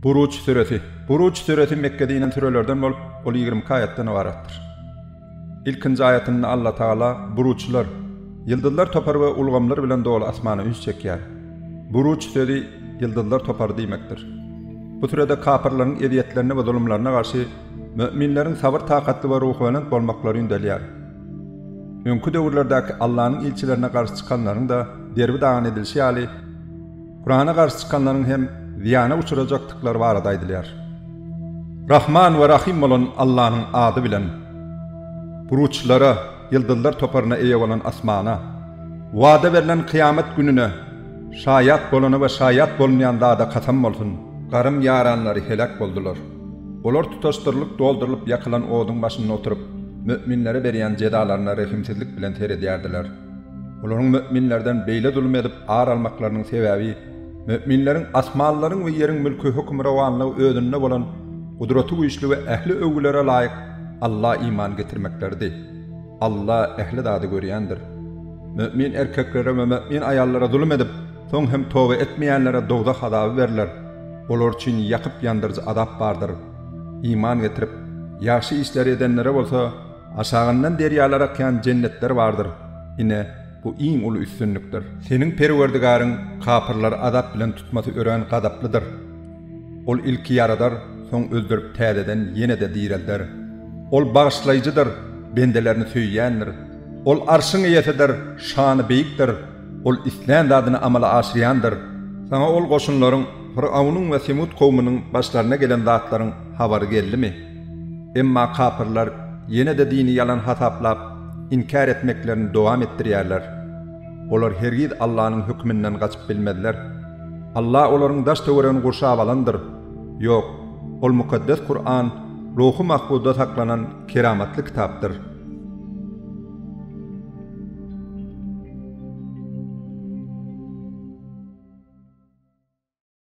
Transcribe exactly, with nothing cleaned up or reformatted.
Buruç sureti. Buruç sureti Mekke'de inen surelerden bolup ol yigirme ayetden ibaretdir. İlkinji ayetinde Allah Taala buruçlar, yıldızlar topar we ulgamlar bilen dolu asmana üns çekýär. Buruç sözi yıldızlar topar diýmekdir. Bu türede kafirlaryň ediyetlerine we zulümlerine garşy müminleriň sabır takatly we ruhanyň bolmaklary ündelýär. Öňkü döwürlerdäki Allah'ın ilçilerine garşy çykanlaryň da derbi dagan edilşi ýaly Kur'ana garşy çykanlaryň hem ziyana uçurajakdyklary barada aýdylýar. Rahman we Rahim bolan Allah'ın ady bilen buruçlara, yıldızlar toparına eýe bolan asmana, wada berilen kıyamet gününe, şayat bolany we şayat bolmaýanda da kasam bolsun, garym yaranlary helak boldular. Olar tutaşdyrlyp doldurylyp ýakylan oduň başynda oturup, müminlere berýän jedalaryna rehimsizlik bilen teredýärdiler. Olaryň müminlerden beýle zulüm edip ağır almaklarynyň sebäbi, müminleriň asmanlaryň we ýeriň mülkü hukm rawanlygy ödünne bolan gudraty güýçli we ähli öwgülere laýyk Allah iman getirmeklerdi. Allah ehli dady görýändir. Mümin erkeklere we mümin ayallara zulüm edip, soň hem toba etmeýänlere dogda hadaby berler. Olar üçin ýakyp ýandyrjy azap bardyr. İman getirip ýaşy işleri edenlere bolsa, aşagyndan derýalara akan cennetler bardyr. Ine bu iň uly üstünlükdir. Seniň Perwerdigaryň kafirler azap bilen tutmasy ören gadaplydyr. Ol ilki yaradar, soň öldürüp täzeden ýene de direlder. Ol bağışlayıcıdır, bendelerini söýýändir. Ol arşyň ýetedir, şany beýikdir. Ol İslam dadyny amala aşyrýandyr. Sana ol goşunlaryň Firavunun we Semud kowmynyň başlaryna gelen zatlaryň habary geldimi? Emma kafirler ýene de dini yalan hataplap, inkar etmeklerini dowam etdirýärler. Olar hergiz Allah'ın hükmünden gaçyp bilmediler. Allah olaryň daş töwereni gurşap alandyr. Yok, ol mukaddes Kur'an, ruhu mahfuda saklanan keramatly kitapdyr.